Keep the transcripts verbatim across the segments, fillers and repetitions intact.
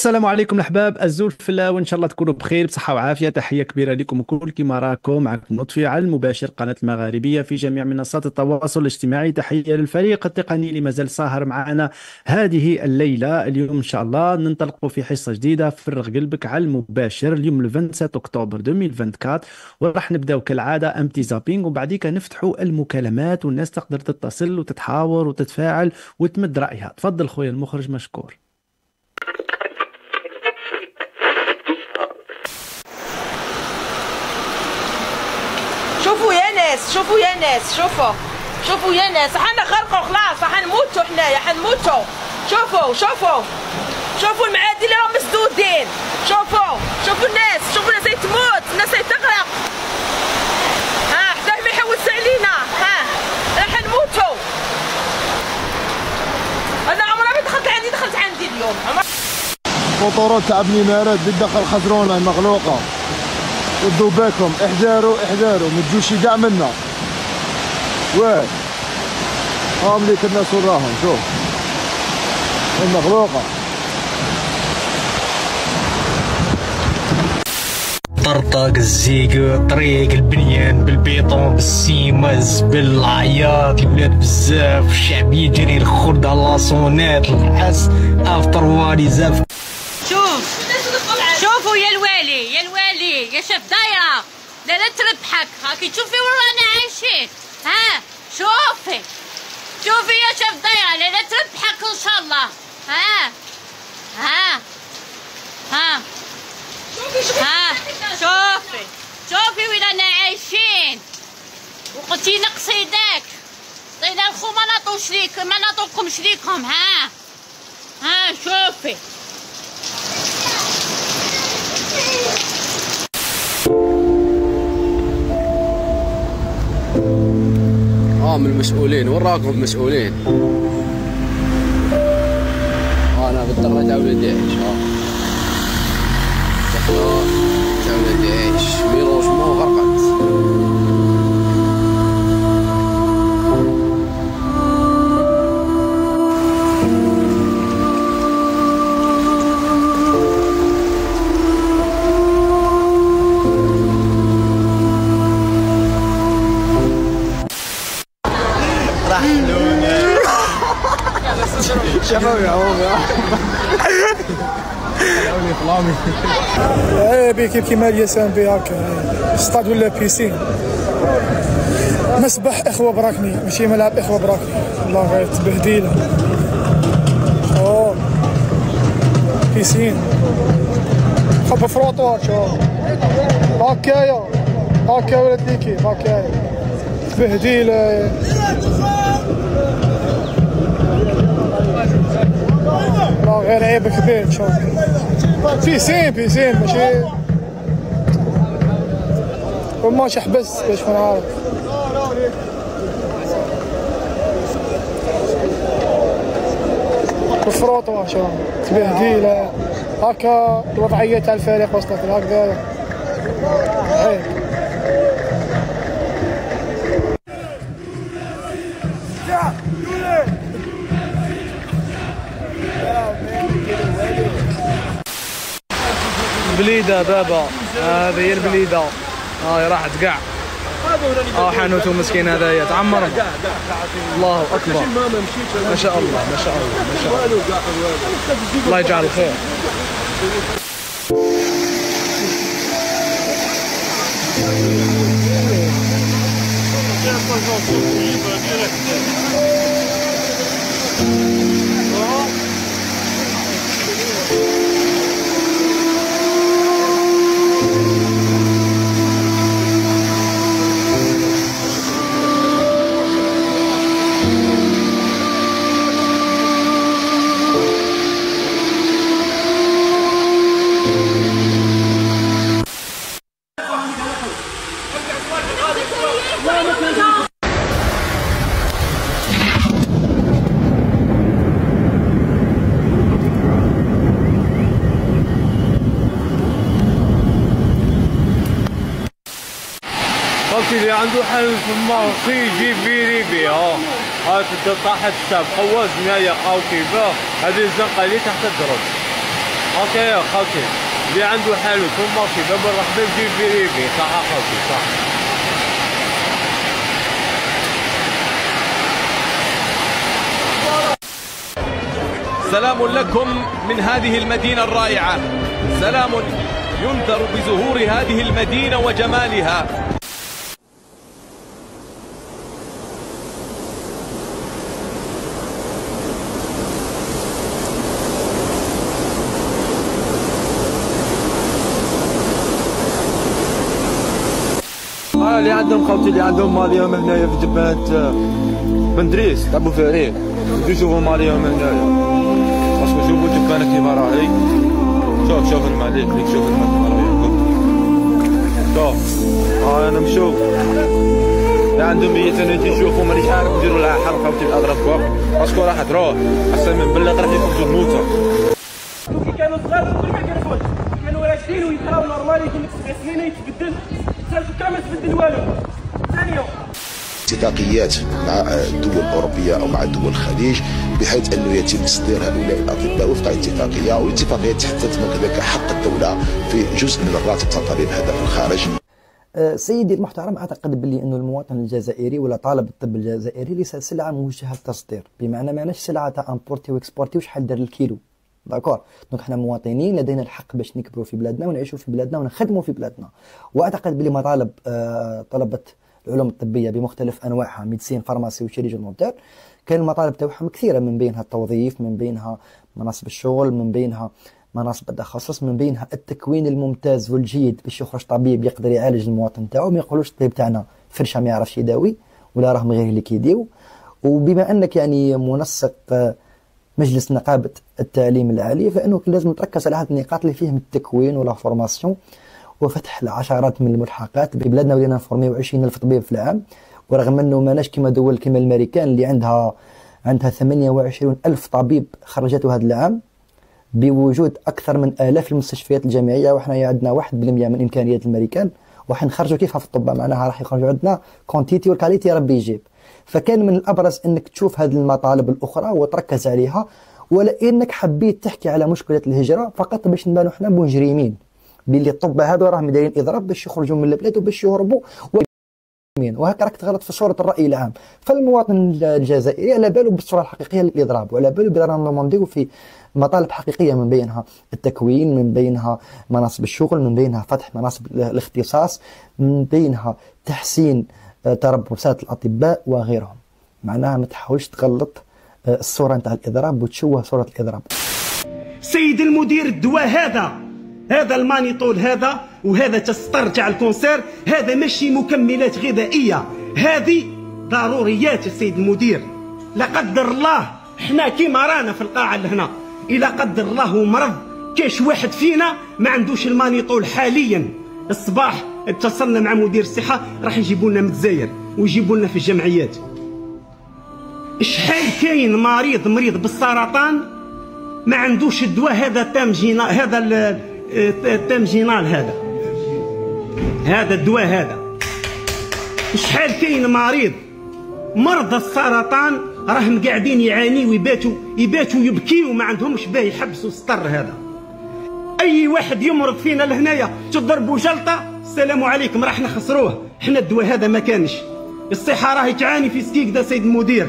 السلام عليكم الاحباب الزول في الله، وان شاء الله تكونوا بخير بصحه وعافيه. تحيه كبيره لكم وكل كما راكم، معكم لطفي على المباشر قناه المغاربيه في جميع منصات التواصل الاجتماعي. تحيه للفريق التقني اللي مازال ساهر معنا هذه الليله. اليوم ان شاء الله ننطلق في حصه جديده، فرغ قلبك على المباشر. اليوم سبعة وعشرين اكتوبر ألفين وأربعة وعشرين، وراح نبداو كالعاده امتي زابينغ، وبعديك نفتحوا المكالمات والناس تقدر تتصل وتتحاور وتتفاعل وتمد رايها. تفضل خويا المخرج، مشكور. شوفوا يا ناس، شوفوا يا ناس، شوفوا شوفوا يا ناس، حنا غرقوا خلاص، حنموتوا حنايا، حنموتوا. شوفوا شوفوا شوفوا المعادي اللي راهم مسدودين. شوفوا شوفوا الناس، شوفوا الناس تموت، الناس تغرق. ها حتى ما يحوس علينا، ها راح نموتوا. انا عمري ما دخلت عندي دخلت عندي اليوم عمر. موطورات تاع بني مارد تدخل خزرونه مغلوقه، ردوا بالكم، احذروا احذروا ما تجوش كاع منا. واه هاهم ليك الناس وراهم، شوف المغلوقه. طرطق الزيق طريق البنيان بالبيطون بالسيماز بالعياط، الولاد بزاف، الشعب يجري، الخرد على لاصونات، الحس افطر والي زاف. شوف شوفوا يا الوالي، يا الوالي، يا شاف دايره لا لا تربحك. هاكي تشوفي وين رانا عايشين. ها شوفي شوفي يا شاف دايره لا لا تربحك ان شاء الله. ها ها ها ها شوفي شوفي وين رانا عايشين. وقلتي نقصي داك طينا الخو ما نعطوش ليك، ما نعطوكمش ليكم. ها ها شوفي اه من المسؤولين. وين راكم مسؤولين؟ اه انا بالدرة تاع ولاد يعيش. اه الدرة تاع ولاد يعيش ميلونجمون غرقت. شباب يا عمر ايه بيك كيما اليسان بي هكا ستاد ولا بيسين. مسبح اخوه براكني، ماشي ملعب اخوه براكني. والله غير تبهديله. اوه بيسين خب فروطوار. شوف هكايا هكا ولد ليكي هكايا تبهديله. لا غير عيب كبير. شوف بيسين بيسين ماشي وماش حبس باش ما نعرف. الفروطة شوف تبهديله. هكا الوضعية تاع الفريق وصلت هكذا عيب. بليده بابا، هذه هي البليده. هاي راحت كاع. اه حانوتو مسكين هذايا تعمر. الله اكبر، ما شاء الله ما شاء الله ما شاء الله. الله يجعل الخير. فهمتي اللي عنده حل في المارشي يجي فيري بيها. هاك طاحت الساب قواز نهاية قاو كيفاه هذه الزنقة اللي تحت الدرج. اوكي يا خوتي، اللي عنده حانوت في المارشي باب الرحبه يجي فيريفي. صح خوتي صح. سلام لكم من هذه المدينة الرائعة، سلام ينذر بزهور هذه المدينة وجمالها. اه اللي عندهم خوتي اللي عندهم ماليهم هنايا في جبانة بندريس لعبوا فريق يجوا يشوفوا ماليهم هنايا. باسكو شوفوا جبانة كيما راهي. شوف شوف المعليك ليك شوف الماء كيما راهي. شوف اه انا مشوف اللي عندهم مية سنة يجي يشوفوا مانيش عارف نديروا لها حل خوتي الاضرب فوق باسكو راح تروح احسن من بلق راح يخرجوا الموتى. كي كانوا صغار كل ما كانوا فوت كانوا راشدين ويقراو نورمال يقول لك سبع سنين يتبدل كامل تبدل والو. ثانية اتفاقيات مع الدول الاوروبيه او مع دول الخليج بحيث انه يتم تصدير هؤلاء الاطباء وفق الاتفاقيه، والاتفاقيه تحدد كذلك حق الدوله في جزء من الراتب تاع الطبيب هذا في الخارج. سيدي المحترم، اعتقد باللي انه المواطن الجزائري ولا طالب الطب الجزائري ليس سلعه موجهه للتصدير، بمعنى ماناش سلعه تاع امبورتي واكسبورتي وشحال دار الكيلو. داكور، دونك حنا مواطنين لدينا الحق باش نكبروا في بلادنا ونعيشوا في بلادنا ونخدموا في بلادنا. واعتقد بلي مطالب آه طلبه العلوم الطبيه بمختلف انواعها، ميديسين، فارماسي وشيريجي دونتير، كاين المطالب تاعهم كثيره، من بينها التوظيف، من بينها مناصب الشغل، من بينها مناصب التخصص، من بينها التكوين الممتاز والجيد باش يخرج طبيب يقدر يعالج المواطن تاعو، ما يقولوش الطبيب تاعنا فرشه ما يعرفش يداوي ولا راهم غير اللي كيديو. وبما انك يعني منسق آه مجلس نقابة التعليم العالي، فإنه لازم تركز على هذه النقاط اللي فيهم التكوين ولا فورماسيون وفتح العشرات من الملحقات. ببلادنا ولينا نفورميو عشرين ألف طبيب في العام، ورغم أنه ماناش كما دول كما الأمريكان اللي عندها عندها ثمانية وعشرين ألف طبيب خرجته هذا العام بوجود أكثر من آلاف المستشفيات الجامعية، وإحنا عندنا واحد بالمئة من إمكانيات الأمريكان، وحنخرجوا كيفها في الطب، معناها راح يخرجوا عندنا كونتيتي والكاليتي ربي يجيب. فكان من الأبرز أنك تشوف هذه المطالب الأخرى وتركز عليها، ولا إنك حبيت تحكي على مشكلة الهجرة فقط باش نبانو حنا مجرمين باللي الطب هذو راهم دايرين إضراب باش يخرجوا من البلاد وباش يهربوا، وهكا راك تغلط في صورة الرأي العام. فالمواطن الجزائري على باله بالصورة الحقيقية للإضراب، وعلى باله بلي رانا نمونديو في مطالب حقيقية، من بينها التكوين، من بينها مناصب الشغل، من بينها فتح مناصب الاختصاص، من بينها تحسين تربصات الأطباء وغيرهم. معناها ما تحاولش تغلط الصورة نتاع الإضراب وتشوه صورة الإضراب. سيد المدير، الدواء هذا هذا المانيطول هذا وهذا تستر تاع الكونسير، هذا ماشي مكملات غذائية، هذه ضروريات يا سيد المدير. لا قدر الله احنا كيما رانا في القاعة لهنا، إلا قدر الله مرض كاش واحد فينا ما عندوش المانيطول حاليا، الصباح اتصلنا مع مدير الصحة راح يجيبوا لنا من الجزائر ويجيبوا لنا في الجمعيات. شحال كاين مريض مريض بالسرطان ما عندوش الدواء هذا تامجينال، هذا التامجينال هذا هذا الدواء هذا. شحال كاين مريض مرضى السرطان راهم قاعدين يعانيوا ويباتوا يباتوا يبكيوا وما عندهمش باه يحبسوا السطر هذا. اي واحد يمرض فينا لهنايا تضربوا جلطه السلام عليكم راح نخسروه. حنا الدواء هذا ما كانش، الصحه راهي تعاني في سكيك دا سيد المدير.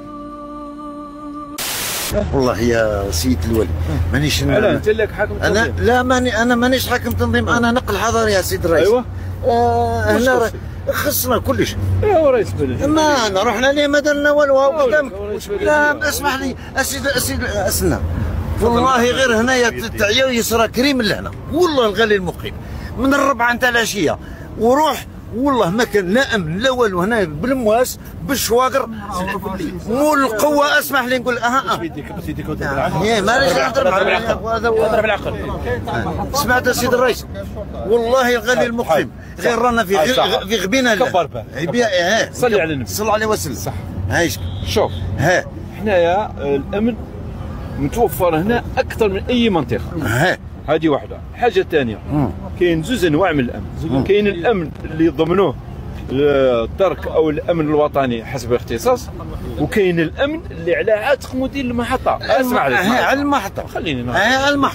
والله يا سيد الولي مانيش انا قلت لك حاكم تنظيم. انا لا ماني انا مانيش حاكم تنظيم، انا نقل حضاري يا سيد الرئيس. ايوه آه هنا خصنا كلش. ايوا رئيس بلدي ما انا رحنا ليه ما درنا والو قدامك. لا اسمح لي اسيد اسيد اسنا والله غير هنايا تعيا يسرى كريم لهنا، والله الغالي المقيم من الربعه نتاع العشيه وروح، والله ما كان لا امن لا والو هنا بالمواس بالشواقر والقوه. اسمح لي نقول اها بيديك بيديك اضرب بالعقل اضرب بالعقل. سمعت يا سيد الرئيس والله الغالي المقيم غير رانا في في غبينا كبر به. صلي على النبي صلى عليه وسلم. صح عايشك. شوف ها حنايا الامن متوفر هنا اكثر من اي منطقه. ها هذه واحده. الحاجه الثانيه كاين زوج انواع من الامن، كاين الامن اللي يضمنوه الترك او الامن الوطني حسب الاختصاص، وكاين الامن اللي على عاتق مدير المحطه. اسمع على المحطه خليني على المحطه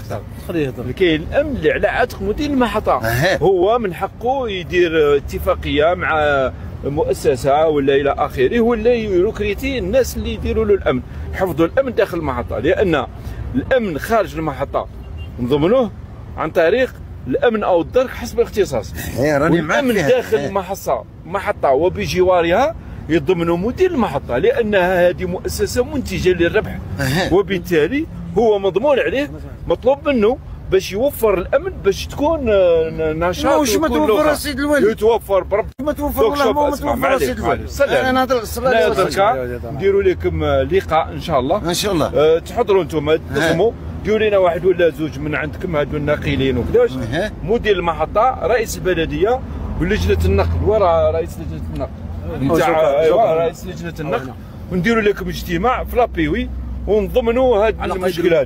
خليه يهضر. كاين الامن اللي على عاتق مدير المحطه، هو من حقه يدير اتفاقيه مع مؤسسه ولا الى اخره، ولا يروكريتي الناس اللي يديروا له الامن، يحفظوا الامن داخل المحطه، لان الامن خارج المحطه نضمنوه عن طريق الامن او الدرك حسب الاختصاص. والامن داخل المحطه محطه وبجوارها يضمن مدير المحطه، لانها هذه مؤسسه منتجه للربح، وبالتالي هو مضمون عليه، مطلوب منه باش يوفر الامن باش تكون نشاط. واش ما توفر سيد الوالي؟ يتوفر برب ما توفر والله ما توفر سيد الوالي. انا نهضر دركا نديروا لكم لقاء ان شاء الله. ان شاء الله أه تحضروا انتم تنظموا، ديروا لنا واحد ولا زوج من عندكم هادو الناقلين وكذاش، مدير المحطه، رئيس البلديه ولجنه النقل، ورا رئيس لجنه النقل نتاع ايوا رئيس لجنه النقل، ونديروا لكم اجتماع في لابيوي ونضمنوا هذه المشكله هذه.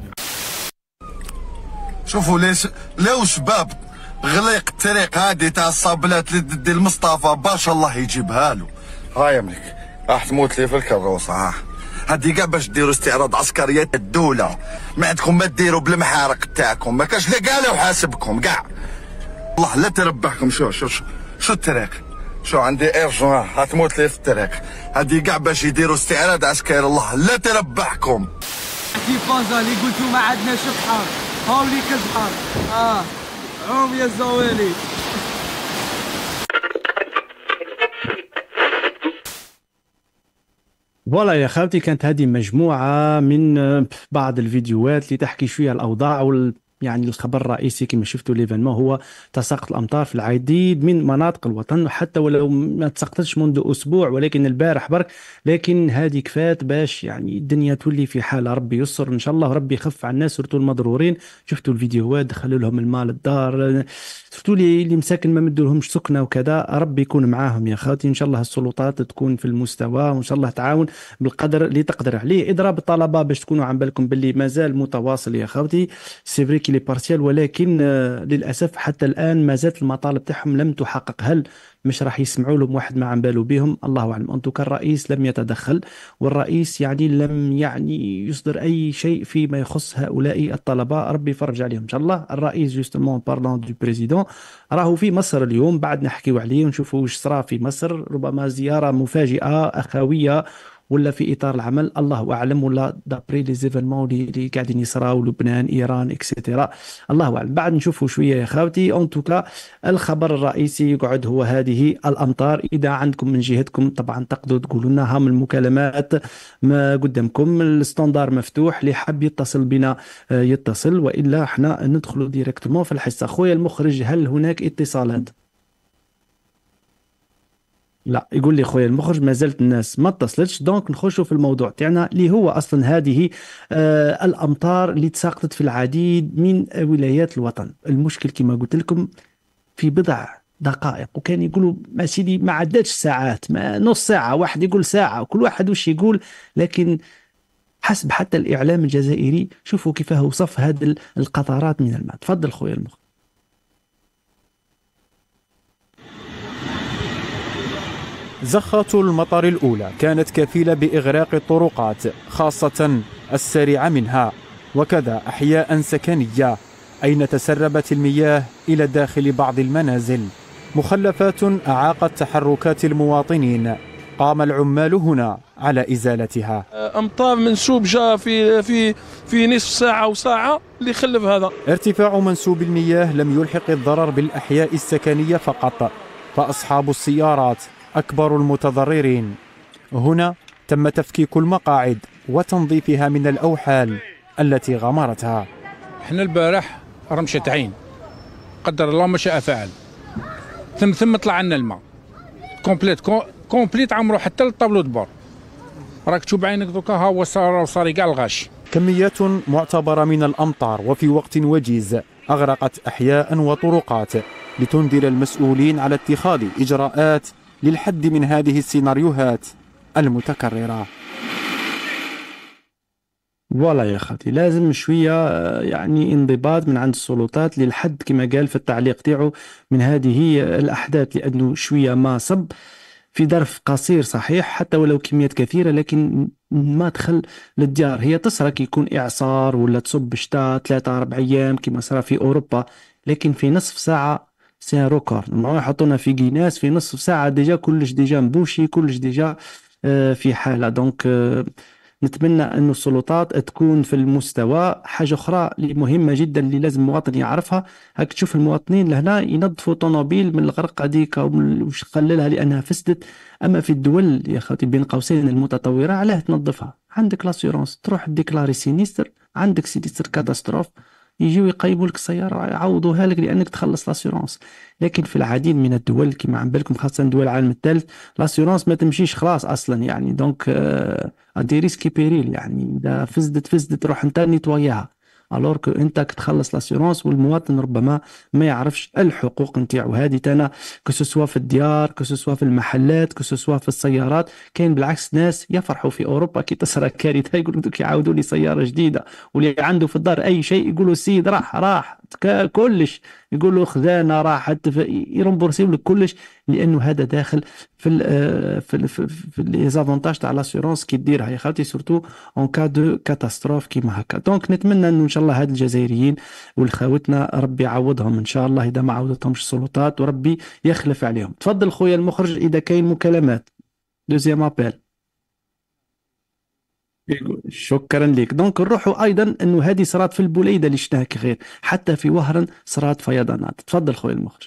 شوفوا ليش لو شباب غليق الطريق هادي تاع الصابلات اللي ضد المصطفى باش الله يجيبها له. هاي ملك راح تموت لي في الكروسه. ها هادي كاع باش ديروا استعراض عسكريات الدوله، ما عندكم ما ديروا بالمحارق تاعكم، ما كاش لا كاع لا وحاسبكم كاع. والله لا تربحكم. شو شو شو, شو الطريق؟ شو عندي ايرجون هتموت لي في الطريق، هادي كاع باش يديروا استعراض عسكري. الله لا تربحكم. في فازا اللي قلتوا ما عندناش بحر، هاوليك البحر. اه عوم يا الزوالي. فوالا يا خالتي، كانت هذه مجموعة من بعض الفيديوهات اللي تحكي شوية الأوضاع وال يعني الخبر الرئيسي كما شفتوا ليفينمون هو تساقط الامطار في العديد من مناطق الوطن، وحتى ولو ما تساقطتش منذ اسبوع ولكن البارح برك، لكن هذه كفات باش يعني الدنيا تولي في حالها. ربي يسر ان شاء الله، ربي يخف على الناس سورتو المضرورين. شفتوا الفيديوهات، دخلوا لهم الماء للدار، شفتوا لي اللي مساكن ما مدوا لهمش سكنه وكذا. ربي يكون معاهم يا خالتي، ان شاء الله السلطات تكون في المستوى، وان شاء الله تعاون بالقدر اللي تقدر عليه. اضراب الطلبه باش تكونوا عن بالكم باللي مازال متواصل يا خالتي، سي فري لي بارسيال، ولكن للاسف حتى الان ما زالت المطالب تاعهم لم تحقق. هل مش راح يسمعوا لهم واحد ما عم بالو بهم؟ الله اعلم. انتو الرئيس لم يتدخل، والرئيس يعني لم يعني يصدر اي شيء فيما يخص هؤلاء الطلبه. ربي يفرج عليهم ان شاء الله. الرئيس جوستومون بارلون دو بريزيدون راهو في مصر اليوم، بعد نحكيو عليه ونشوفوا واش صرا في مصر، ربما زياره مفاجئه اخويه ولا في اطار العمل، الله اعلم، ولا دابري لي زيفينمون اللي قاعدين يصراو، لبنان، ايران، اكسيتيرا، الله اعلم. بعد نشوفوا شويه يا خاوتي. ان توكا الخبر الرئيسي يقعد هو هذه الامطار. اذا عندكم من جهتكم طبعا تقدروا تقولوا لنا، هم المكالمات ما قدامكم، الستاندار مفتوح، اللي حاب يتصل بنا يتصل، والا احنا ندخلوا ديريكتومون في الحصه. خويا المخرج، هل هناك اتصالات؟ لا، يقول لي خويا المخرج ما زالت الناس ما اتصلتش. دونك نخشوا في الموضوع تاعنا اللي هو اصلا هذه آه الامطار اللي تساقطت في العديد من ولايات الوطن. المشكل كما قلت لكم في بضع دقائق، وكان يقولوا ما سيدي ما عدتش ساعات، ما نص ساعه، واحد يقول ساعه، وكل واحد وش يقول، لكن حسب حتى الاعلام الجزائري شوفوا كيف وصف هذه القطرات من الماء. تفضل خويا المخرج. زخة المطر الأولى كانت كفيلة بإغراق الطرقات خاصة السريعة منها، وكذا أحياء سكنية أين تسربت المياه إلى داخل بعض المنازل، مخلفات أعاقت تحركات المواطنين. قام العمال هنا على إزالتها. أمطار منسوب جاء في في في نصف ساعة وساعة اللي خلف هذا. ارتفاع منسوب المياه لم يلحق الضرر بالأحياء السكنية فقط، فأصحاب السيارات أكبر المتضررين. هنا تم تفكيك المقاعد وتنظيفها من الأوحال التي غمرتها. احنا البارح رمشة عين، قدر الله ما شاء فعل، ثم ثم طلع لنا الماء كومبليت كومبليت عمرو حتى للطابلو دبور. راك تشوف بعينك دوكا ها هو صار صار كاع الغاش. كميات معتبرة من الأمطار وفي وقت وجيز أغرقت أحياء وطرقات، لتنذر المسؤولين على اتخاذ إجراءات للحد من هذه السيناريوهات المتكررة. فوالا يا خالتي، لازم شويه يعني انضباط من عند السلطات للحد كما قال في التعليق تاعو من هذه الاحداث، لانه شويه ما صب في ظرف قصير صحيح، حتى ولو كميات كثيرة، لكن ما دخل للديار. هي تصرى يكون إعصار ولا تصب شتاء ثلاثة أربع أيام كما صار في أوروبا، لكن في نصف ساعة سي روكور. ما يحطونا في قيناس في نصف ساعة ديجا كلش ديجا مبوشي، كلش ديجا آه، في حالة. دونك آه، نتمنى أن السلطات تكون في المستوى. حاجة أخرى اللي مهمة جدا اللي لازم المواطن يعرفها، هاك تشوف المواطنين لهنا ينظفوا طوموبيل من الغرق هذيك وش خللها لأنها فسدت. أما في الدول يا خاطي بين قوسين المتطورة علاه تنظفها؟ عندك لاسيورونس، تروح ديكلاري سينيستر، عندك سينيستر كاتاستروف، يجيو يقيموا لك السيارة يعوضوها لك لأنك تخلص لاسيورونس. لكن في العديد من الدول كما عم بالكم خاصة دول العالم الثالث لاسيورونس ما تمشيش خلاص أصلا يعني. دونك ادي ريسكي بيريل يعني، إذا فزدت فزدت روح انت نيتواياها. الور كو انت كتخلص لاسيورونس والمواطن ربما ما يعرفش الحقوق نتاعو. هذه تانا كسوسوا في الديار، كسوسوا في المحلات، كسوسوا في السيارات. كاين بالعكس ناس يفرحوا في اوروبا كي تصرى كارثه يقولوا دوك يعاودوا لي سياره جديده، واللي عنده في الدار اي شيء يقولوا السيد راح راح كلش، يقولوا خذانا راح حتى يرمبورسيو لك كلش، لانه هذا داخل في ال في ال في لي زافونتاج تاع لاسيورونس كي ديرها يا خالتي، سورتو اون كا دو كاتاستروف كيما هكا. دونك نتمنى انه ان شاء الله هاد الجزائريين والخاوتنا ربي يعوضهم ان شاء الله اذا ما عوضتهمش السلطات، وربي يخلف عليهم. تفضل خويا المخرج اذا كاين مكالمات. دوزيام ابل. شكرا لك. دونك نروحوا ايضا انه هذه صارت في البوليده اللي شفناها كغير، حتى في وهران صارت فيضانات. تفضل خويا المخرج.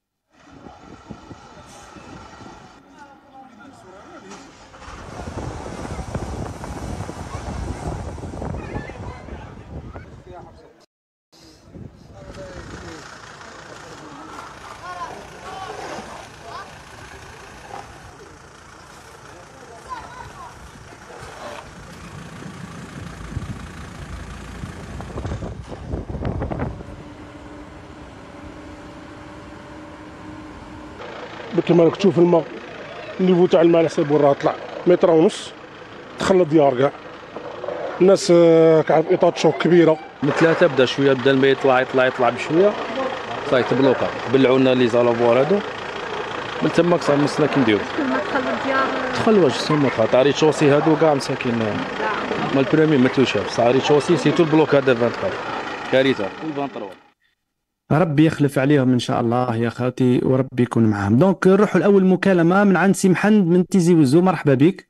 مثل ما راك تشوف الماء النيفو تاع الماء على حساب راه طلع متر ونص، دخل الديار كاع. الناس كعب ايطات شوك كبيره. من ثلاثه بدا شويه، بدا الماء يطلع يطلع يطلع بشويه صاي تبلوكا، بلعوا لنا لي زالافوار هادو من تماك صار مسنا كي نديرو. دخل الديار دخل واش سما تاع ري تشوسي هادو كاع مساكين مال البريمي ما توشاف صار ري تشوسي سيتو البلوك هذا أربعة وعشرين كارثه والفانطرول. ربي يخلف عليهم ان شاء الله يا خالتي وربي يكون معاهم. دونك نروحوا الاول مكالمه من عند سي محمد من تيزي وزو. مرحبا بك.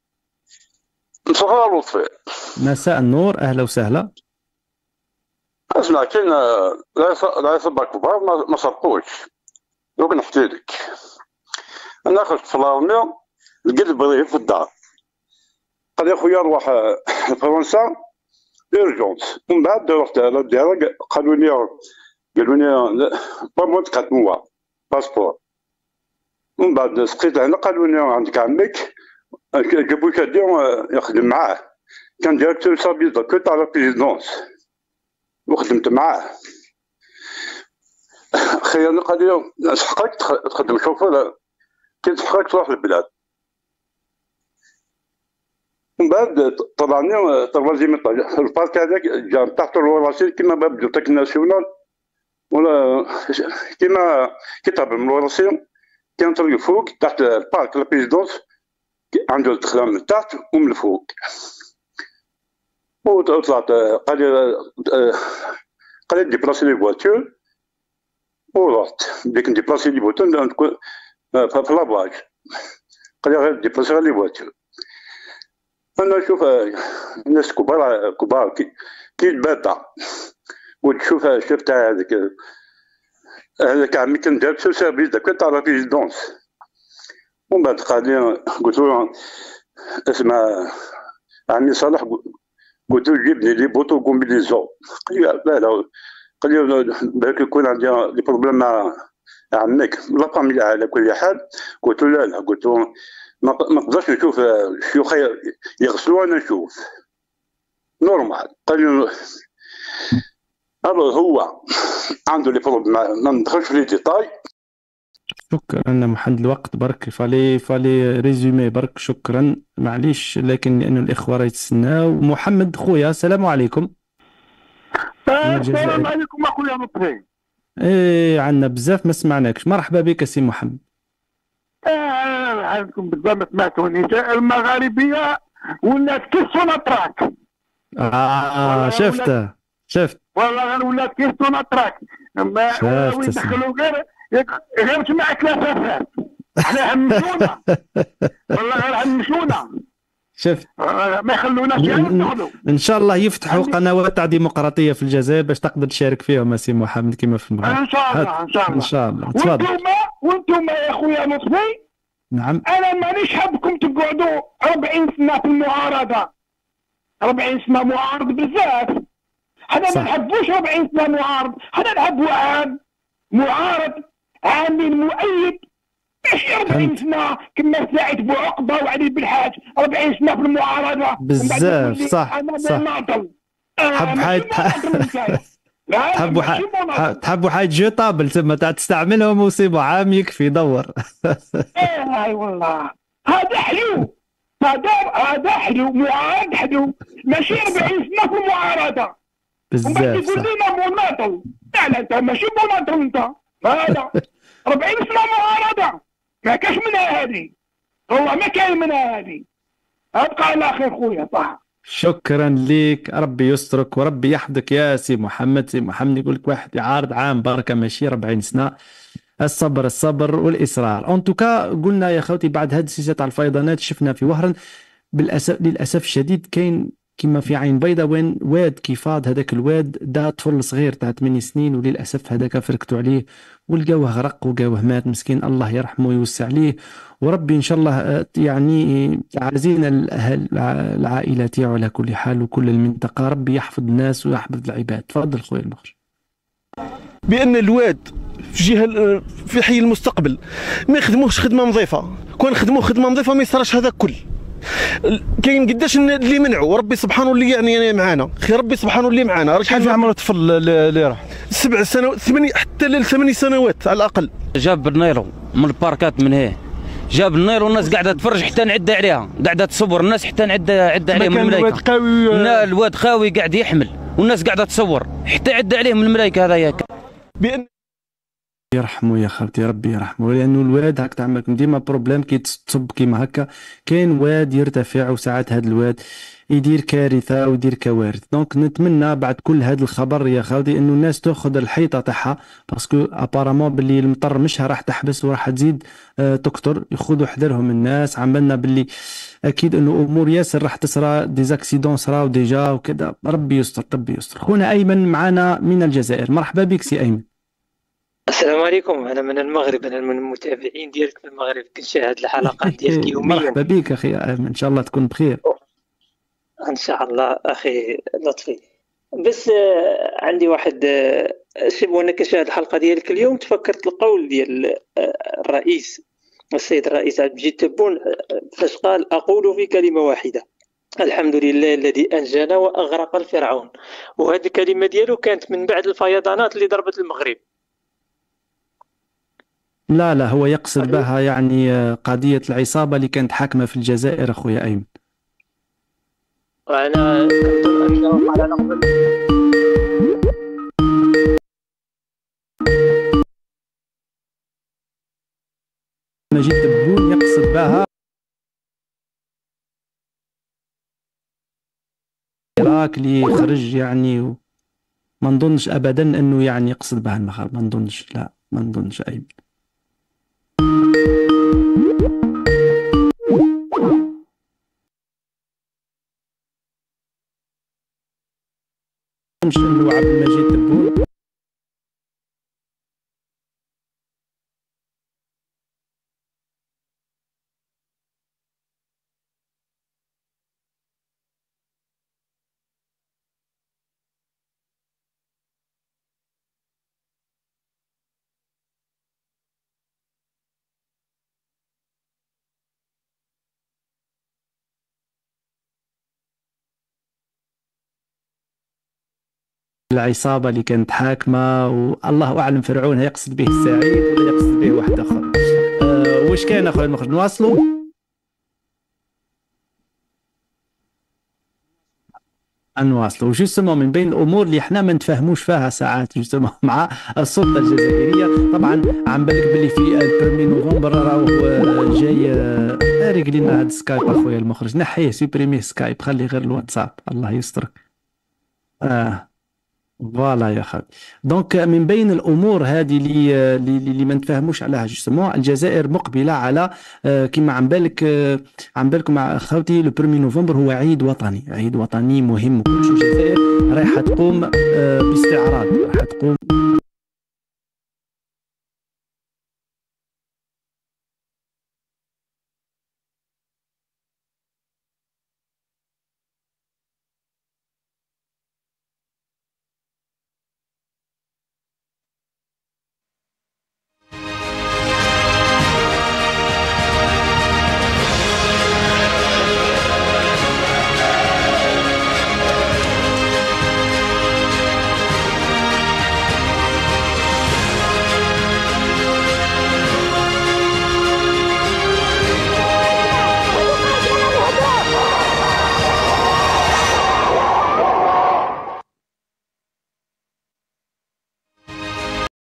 مساء لطفي. مساء النور، اهلا وسهلا. اسمع كاين العصابه كبار ما سرقوش، دوك نحكي لك. انا خرجت في الارميه لقيت البريد في الدار، قال لي خويا روح لفرنسا اورجونس. ومن بعد رحت على الدار قالوا لي قالوا لي بامون تقات موا باسبور. ومن بعد سقيت هنا قالوا لي عندك عمك جابو كادي يخدم معاه، كان ديريكتور سابيز كو تاع لا بريزيدونس وخدمت معاه. خيرني قال لي سحقك تخدم شوفور، كي تسحقك تروح للبلاد. من بعد طلعني طروازيام في البارك هذاك جا تحت الوراسين كيما باب بيوتيك ناسيونال ولا كيما كي تهبط من الوراسين كان طريق فوق تحت البارك لا بريزيدونس عنده الدخله من تحت ومن الفوق. وطلعت قال لي قال لي ديبلاسي لي فواتور ورحت ديك نديبلاسي لي فواتور في لاباج. قال لي غير ديبلاسي غير لي فواتور. انا نشوف الناس كبار كبار كي كي الباتا وتشوف الشيف تاع هذاك هذاك عمي كان دار سو سيرفيس داك تاع لا بريزيدونس. ومن بعد قال لي قلت له اسمع عمي صالح، قلت له جيب لي لي بوطو كومبيليزون. قال لي لا لا، قال لي بالك يكون عندي لي بروبليم مع عمك لا فاميليا على كل حال. قلت له لا لا، قلت له ما نقدرش نشوف شيوخ يغسلوا انا نشوف نورمال. قال لي هو عنده لي بروبليم، ما ندخلش في لي ديتاي. شكرا محمد، الوقت برك فالي فالي ريزومي برك. شكرا معليش، لكن لانه الاخوه راه يتسناو. محمد خويا السلام عليكم. السلام عليكم اخويا مطري. ايه عندنا بزاف ما سمعناكش. مرحبا بك سي محمد. آه عندكم بالضبط ما سمعتونيش. المغاربيه ولات كيسوناتراك. اه شفته شفت والله غير ولات كيسوناتراك. ما يدخلوا غير غير تسمع ثلاثة احنا همشونا والله غير همشونا. شفت ما يخلوناش ندخلوا. ان شاء الله يفتحوا قنوات تاع ديمقراطيه في الجزائر باش تقدر تشارك فيهم سي محمد كما في المغرب. ان شاء الله ان شاء الله ان شاء الله. تفضل. وانتم وانتم يا خويا لطفي. نعم. انا مانيش حابكم تقعدوا أربعين سنه في المعارضه. أربعين سنه معارض بزاف. حنا ما نحبوش أربعين سنه معارض، حنا نحبوا عام معارض عامل مؤيد. ماشي أربعين سنه كما سعيد بوعقبه وعلي بالحاج. أربعين سنه في المعارضه بزاف. صح صح. حب حاج تحبوا حاج تحبوا حاج جو طابل تما تاع تستعملهم وصيبوا عام يكفي دور. ايه اي والله هذا حلو. هذا هذا حلو معارض حلو. ماشي أربعين سنه في المعارضه بزاف. تقول لنا مناضل. لا لا انت ماشي مناضل انت. هذا أربعين سنه معارضه ما كاش منها هذه. والله ما كاين منها هذه. ابقى على خير خويا. صح. شكرا لك، ربي يسترك وربي يحفظك يا سي محمد. سي محمد يقول لك واحد يعارض عام بركه ماشي أربعين سنه. الصبر الصبر والاصرار. ان توكا قلنا يا خوتي بعد هذه السلسله تاع الفيضانات شفنا في وهران بالاسف للاسف الشديد كاين كما في عين بيضاء وين واد كيفاض. هذاك الواد دا طفل صغير تاع ثمانية سنين وللاسف هذاك فركتوا عليه ولقاوه غرق وقاوه مات مسكين. الله يرحمه ويوسع عليه وربي ان شاء الله يعني عازينا الاهل العائله تاعو على كل حال وكل المنطقه. ربي يحفظ الناس ويحفظ العباد. تفضل خويا المخرج. بان الواد في جهه في حي المستقبل ما يخدموش خدمه نظيفه. كون خدموه خدمه نظيفه ما يصراش هذا كل. كاين قداش اللي منعوا وربي سبحانه اللي يعني معانا. خي ربي سبحانه اللي معانا. شحال في عمر الطفل اللي راح؟ سبع سنوات ثمانية حتى لثماني سنوات على الاقل. جاب النيرو من الباركات من هيه. جاب النيرو والناس قاعده تفرج حتى نعدى عليها. قاعده تصور الناس حتى نعدى عدى عليهم من الملايكه. الواد قوي. الواد قوي قاعد يحمل والناس قاعده تصور حتى عدى عليهم الملايكه. هذا ياك بان يرحمه يا خالتي ربي يرحمه. لانه الواد هاك تعملكم ديما بروبليم كي تصب كيما هكا. كاين واد يرتفع وساعات هذا الواد يدير كارثه ويدير كوارث. دونك نتمنى بعد كل هذا الخبر يا خالتي انه الناس تاخذ الحيطه تاعها باسكو ابارامون باللي المطر مش راح تحبس وراح تزيد آه تكثر. ياخذوا حذرهم الناس. عملنا باللي اكيد انه امور ياسر راح تصرى ديزاكسيدون صراو ديجا وكذا. ربي يستر ربي يستر. خونا ايمن معنا من الجزائر. مرحبا بك سي ايمن. السلام عليكم. انا من المغرب. انا من المتابعين ديالك في المغرب كنشاهد الحلقات ديالك يوميا. مرحبا بك اخي ايمن. ان شاء الله تكون بخير. ان شاء الله اخي لطفي. بس عندي واحد شيء. وانا كنشاهد الحلقه ديالك اليوم تفكرت القول ديال الرئيس السيد الرئيس عبد المجيد تبون فاش قال اقول في كلمه واحده الحمد لله الذي انجانا واغرق الفرعون. وهذه الكلمه ديالو كانت من بعد الفيضانات اللي ضربت المغرب. لا لا هو يقصد بها يعني قضية العصابة اللي كانت حاكمة في الجزائر أخويا أيمن. وأنا على نقطة مجيد تبون يقصد بها العراق اللي خرج يعني. ما نظنش أبدا أنه يعني يقصد بها المغرب. ما نظنش. لا ما نظنش أيمن. مش انه عبد المجيد تبون العصابة اللي كانت حاكمة. والله أعلم فرعون يقصد به السعيد ولا يقصد به واحد آخر. أه وش كان أخويا المخرج نواصلوا؟ نواصلوا جوستومون من بين الامور اللي احنا ما نتفاهموش فيها ساعات جوستومون مع السلطه الجزائريه. طبعا عم بالك باللي في البرومي نوفمبر راهو جاي اريق لنا هذا سكايب اخويا المخرج، نحيه سوبريمي سكايب، خلي غير الواتساب الله يسترك. اه فوالا يا خالد. دونك من بين الامور هذه اللي اللي ما نتفاهموش عليها جوستومون، الجزائر مقبله على كما عم بالك عم بالكم مع خوتي لو برومي نوفمبر هو عيد وطني، عيد وطني مهم، وكل الجزائر رايحه تقوم باستعراض، رايحه تقوم